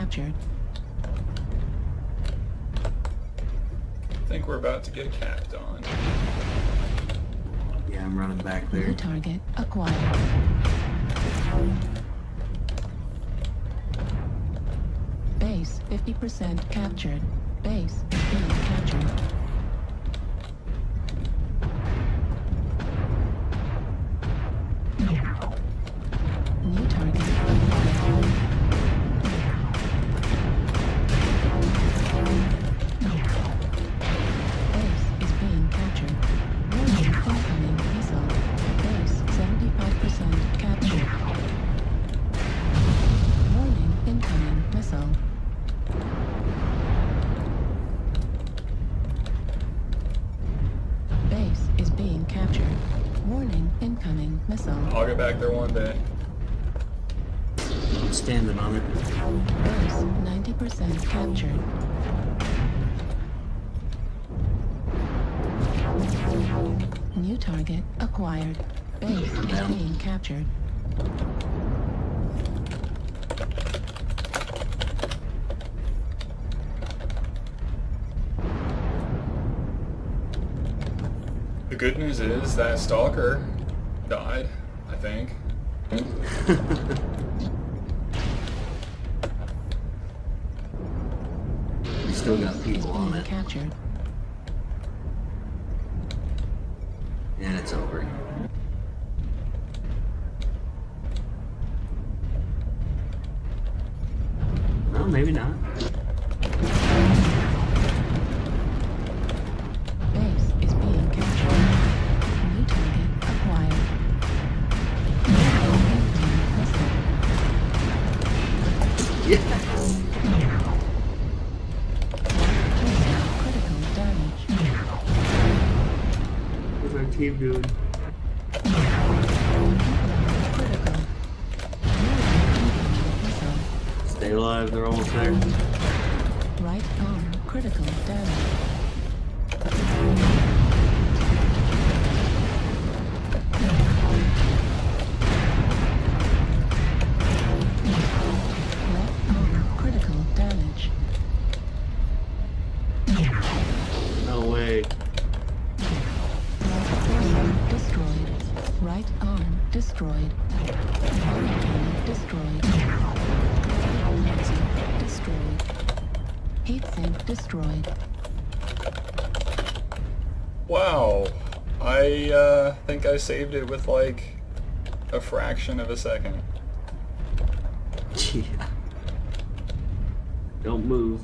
captured. I think we're about to get capped on. Yeah, I'm running back there. New target acquired. Base 50% captured. Base being captured. New target acquired. Base is being captured. Warning, incoming missile. Base 75% captured. Warning, incoming missile. Base is being captured. Warning, incoming missile. I'll get back there one day. I'm standing on it. Base 90% captured. New target acquired. Base is being captured. The good news is that Stalker died, I think. We still got people on Being it. captured. And it's over. No, maybe not. Base is being captured. New target acquired. Yeah. Critical damage. What's our team doing? Critical. Missile. Stay alive, they're almost there. Right arm critical damage. Left arm critical damage. No way. Right torso destroyed. Right arm destroyed. Arm destroyed. Destroyed. Heatsink destroyed. Wow. I think I saved it with like a fraction of a second. Yeah. Don't move.